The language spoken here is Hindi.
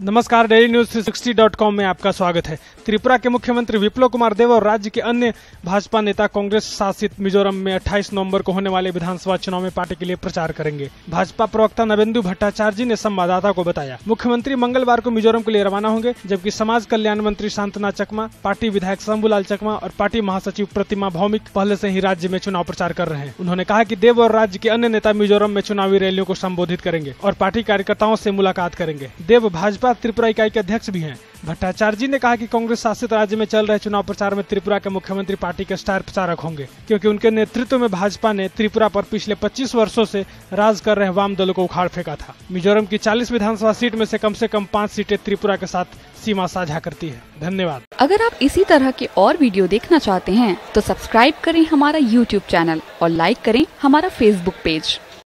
नमस्कार, डेली न्यूज 360.com में आपका स्वागत है। त्रिपुरा के मुख्यमंत्री विप्लव कुमार देव और राज्य के अन्य भाजपा नेता कांग्रेस शासित मिजोरम में 28 नवंबर को होने वाले विधानसभा चुनाव में पार्टी के लिए प्रचार करेंगे। भाजपा प्रवक्ता नवेंदु भट्टाचार्य ने संवाददाता को बताया, मुख्यमंत्री मंगलवार को मिजोरम के लिए रवाना होंगे, जबकि समाज कल्याण मंत्री शांतना चकमा, पार्टी विधायक शंभूलाल चकमा और पार्टी महासचिव प्रतिमा भौमिक पहले से ही राज्य में चुनाव प्रचार कर रहे हैं। उन्होंने कहा कि देव और राज्य के अन्य नेता मिजोरम में चुनावी रैलियों को संबोधित करेंगे और पार्टी कार्यकर्ताओं से मुलाकात करेंगे। देव भाजपा त्रिपुरा इकाई के अध्यक्ष भी हैं। भट्टाचार्य ने कहा कि कांग्रेस शासित राज्य में चल रहे चुनाव प्रचार में त्रिपुरा के मुख्यमंत्री पार्टी के स्टार प्रचारक होंगे, क्योंकि उनके नेतृत्व में भाजपा ने त्रिपुरा पर पिछले 25 वर्षों से राज कर रहे वाम दलों को उखाड़ फेंका था। मिजोरम की 40 विधानसभा सीट में से कम 5 सीटें त्रिपुरा के साथ सीमा साझा करती है। धन्यवाद। अगर आप इसी तरह के और वीडियो देखना चाहते हैं तो सब्सक्राइब करें हमारा YouTube चैनल और लाइक करें हमारा Facebook पेज।